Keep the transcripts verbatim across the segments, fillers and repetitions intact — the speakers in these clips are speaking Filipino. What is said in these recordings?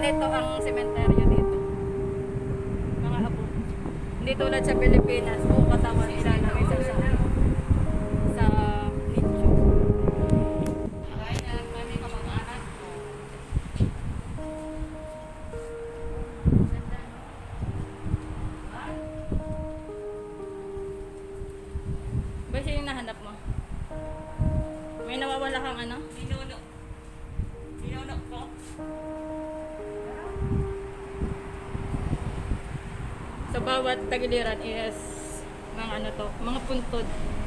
kumpleto ang sementeryo dito. Mga abo. Hindi tulad sa Pilipinas, buong katawan nila na may sa sa nicho. Kaya na kami kamag-anak ko. Ba siya yung nahanap mo? May nawawala kang ano? Ninuno. Ninuno ko. Sa bawat tagiliran is mga ano to, mga puntod.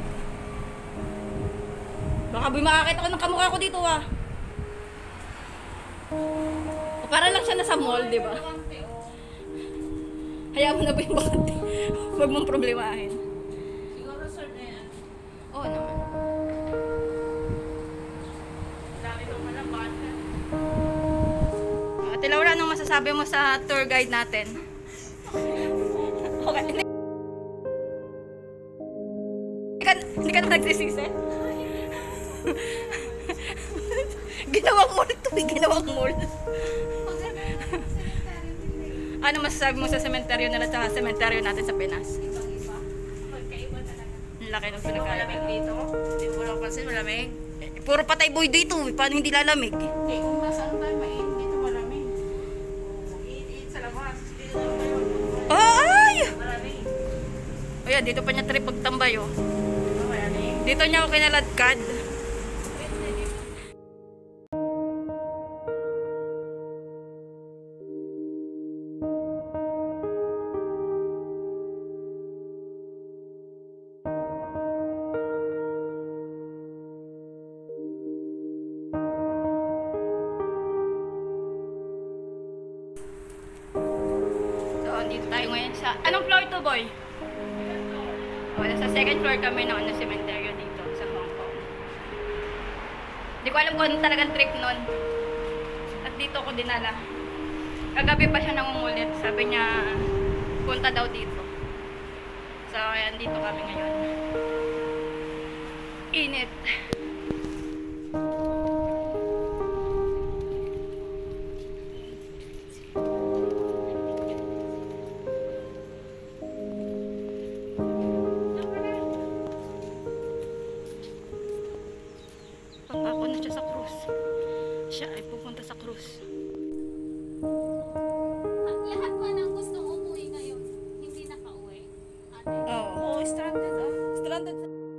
Baka buhay makakita ko ng kamukha ko dito ah. O, para lang siya nasa mall, di ba? Hayaan mo na ba yung bakante? Huwag mong problemahin. Siguro sir na yan. Oo naman. Dami kong malaban. Ate Laura, anong masasabi mo sa tour guide natin? Okay. Hindi ka, hindi ka na nagsisisi? Ginawang mall ito eh. Ginawang mall. Ano masasabi mo sa sementeryo nila at sa sementeryo natin sa Pinas? Ibang-iba. Magkaiba talaga. Ang laki ng Di ba pinagkaiba. malamig dito? Hindi mo lang pansin malamig. Puro patay boy dito eh. Paano hindi lalamig? Hindi, kung nasaan tayo mainit dito malamig. Iit-iit sa labas. Dito lang tayo. Ay! Malamig. O yan, dito pa niya trip pagtambay oh. Diba malamig? Dito niya ako kinaladkad. So, dito tayo ngayon sa... Anong floor to, boy? Wala, sa second floor kami ng ano, cementerio dito sa Hong Kong. Hindi ko alam kung ano talagang trip nun. At dito ko dinala. Kagabi pa siya nangungulit. Sabi niya, punta daw dito. So, ayan, dito kami ngayon. Init. Papako na siya sa cruise. Siya ay pupunta sa cruise. Lahat ba ng gustong umuwi ngayon, hindi nakauwi? Ate? Oo. Oo, stranded ah. Stranded.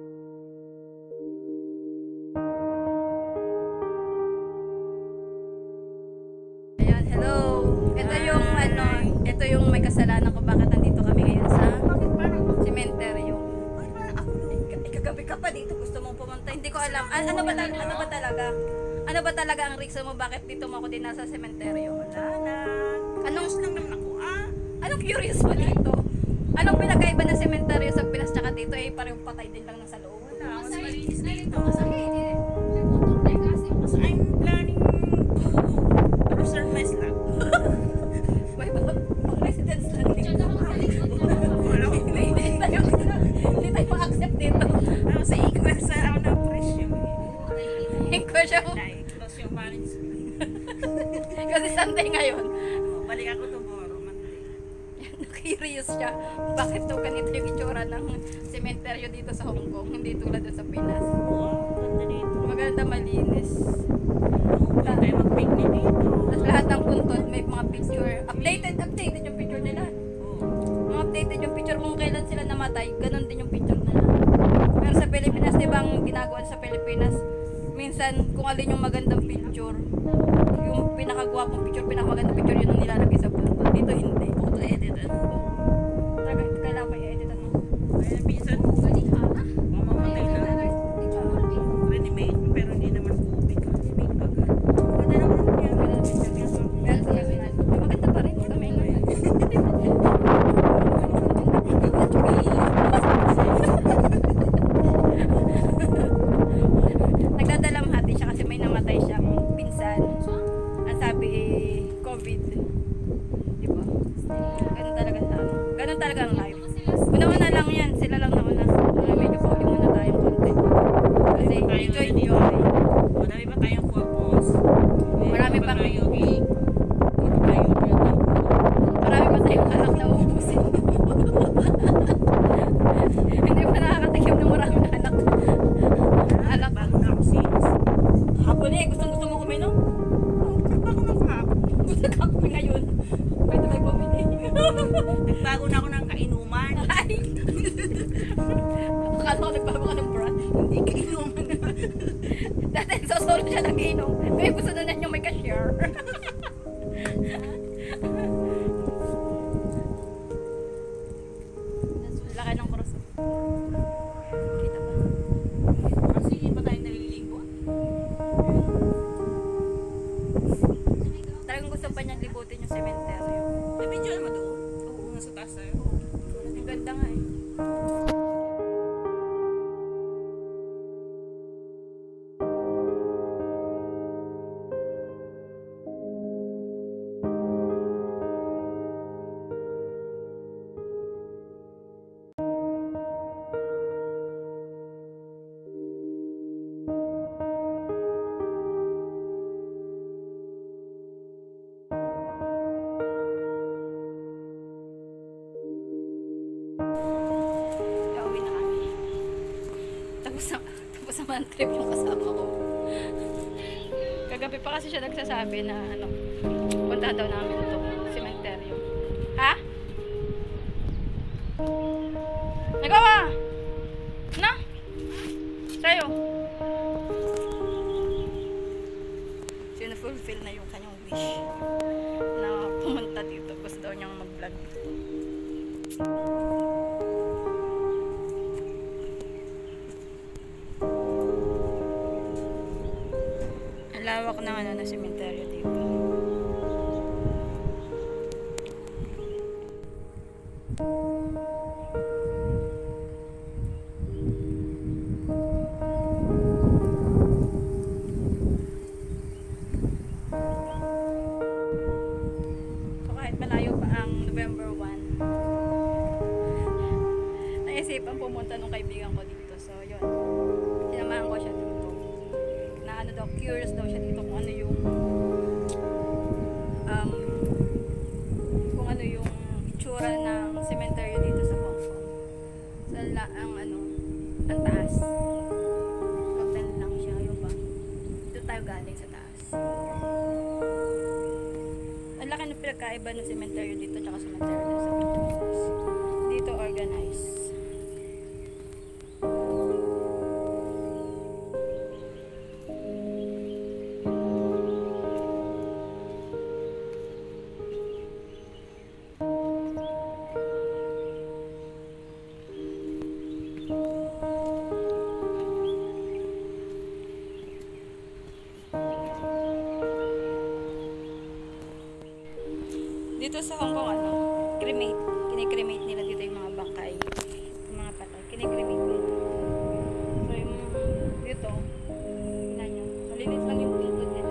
Ayan, hello. Ito yung ano, ito yung may kasalanan ko bakit nandito kami ngayon sa cementerio. Ikagabi ka pa dito, gusto mong pumunta. Hindi ko alam. A- ano ba talaga? Ano ba talaga? Ano ba talaga ang reason mo bakit dito mo ako din nasa cementerio? Wala na. Anong Tapos lang naman ako ah. Anong curious mo dito? Anong pinakaiba ng cementerio sa Pinas tsaka dito eh parang patay din lang nasa loob. Wala, mas Masahid. malinis Ay, dito. masahid eh. Nagmotor na kasi. Mas I'm planning to reserve my slot. May mga pang residence lang dito. Tsaka ako sa likod na. Wala ko. Hindi hindi tayo hindi tayo ma-accept dito. Ako sa equal sa ako na presyo. Yung question Na-close yung management. kasi Sunday ngayon. Balik ako tomorrow, Monday. Curious siya. Bakit to ganito yung itsura ng cementerio dito sa Hong Kong, hindi tulad doon sa Pinas. Wow, ganda dito. Maganda, malinis. Huwag tayo mag-picnic dito. Tapos lahat ng puntod may mga picture. Updated, updated yung picture nila. Oo. Mga updated yung picture kung kailan sila namatay, ganun din yung picture nila. Pero sa Pilipinas, di ba ang ginagawa sa Pilipinas, minsan kung alin yung magandang picture, yung pinakagwapong picture, pinakamagandang picture, yun ang nilalagay sa puntod. Dito hindi. Auto edit ano? Talaga, kailangan ko i-edit ano. Kaya minsan, Ganihana. mamamatay na. Ready-made, pero hindi naman COVID. Ready-made pa ka. Ganda naman yan. Ganda naman siya. Pero maganda pa rin. Kami nga. Nagdadalamhati siya kasi may namatay siyang pinsan. Ang sabi eh, COVID. Di ba? Ganun talaga sa ano. ako nagbaba ka ng brand. Hindi ka inuman na. Dati sa solo siya nag-inom. Kaya gusto na niya may cashier. Laki ng cross. Kita ba? Kasi hindi pa tayo naliligo. Talagang gusto pa niyang libutin yung cemetery. May video naman doon. Oo, nasa taas tayo. Ang ganda nga eh. Pauwi na kami. Tapos na, tapos naman trip yung kasama ko. Kagabi pa kasi siya nagsasabi na ano, puntahan daw namin ito, sementeryo. Ha? Nagawa! Na? Sa'yo? Sinufulfill na yung kanyang wish na pumunta dito. Gusto daw niyang mag-vlog dito. Ang lawak ng ano na sementeryo dito. So kahit malayo pa ang November first, naisipan pumunta nung kaibigan ko dito. So yun, sinamahan ko siya dito. Na ano daw, curious daw siya dito kung ano yung um, kung ano yung itsura ng cemetery dito sa Hong Kong. Sa la, ang ano, ang taas. Hotel lang siya, yun ba? Dito tayo galing sa taas. Ang laki ng pinagkaiba ng cemetery dito tsaka cemetery dito sa Pilipinas. Dito organized. Dito sa Hong Kong, ano, cremate. Kinikremate nila dito yung mga bangkay. Yung mga patay. Kinikremate nila. So, yung dito, tingnan nyo. Malilit lang yung bulldog nila.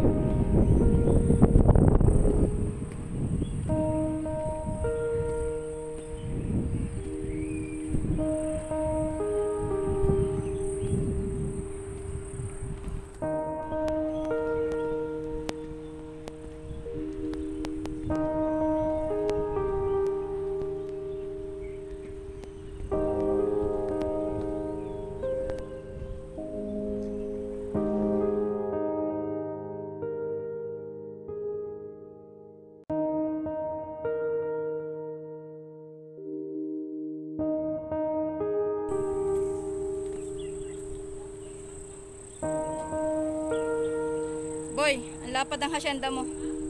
Boy, ang lapad ng hasyenda mo.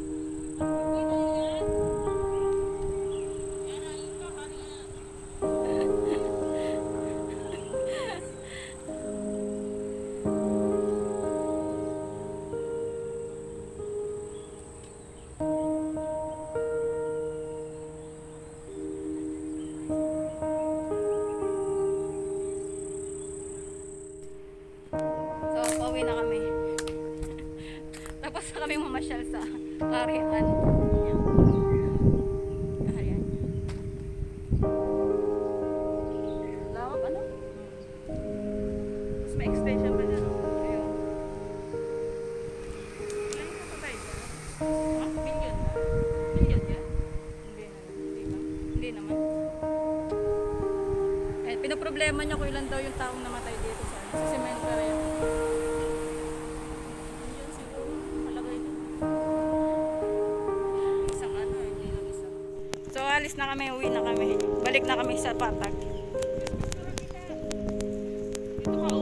So, pauwi na kami. Tapos na kami mamasyal sa Kaharian. Kaharian. Lawak ano? Mas may extension pa dyan. Ayun. Ilan yung kapatay ko? Ah, million na. Million yan? Hindi naman. Hindi ba? Hindi naman. Eh, pinoproblema niya kung ilan daw yung taong namatay dito sa, sa cemetery. Million siguro. Malagay din. Isang ano, hindi lang isang. So, alis na kami, uwi na kami. Balik na kami sa Patag. Dito ka